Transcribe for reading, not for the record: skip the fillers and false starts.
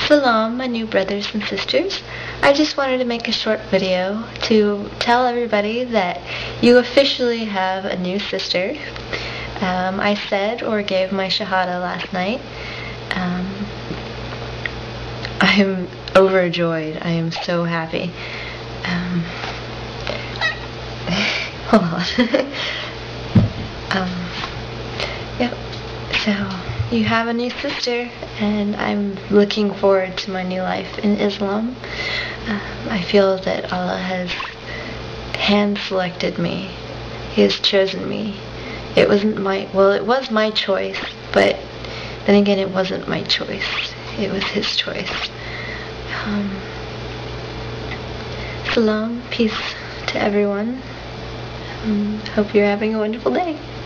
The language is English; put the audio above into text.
Salam, my new brothers and sisters. I just wanted to make a short video to tell everybody that you officially have a new sister. I said or gave my shahada last night. I am overjoyed. I am so happy. Hold on. Yep. So you have a new sister, and I'm looking forward to my new life in Islam. I feel that Allah has hand-selected me. He has chosen me. It wasn't my, well, it was my choice, but then again, it wasn't my choice. It was His choice. Salam, peace to everyone. Hope you're having a wonderful day.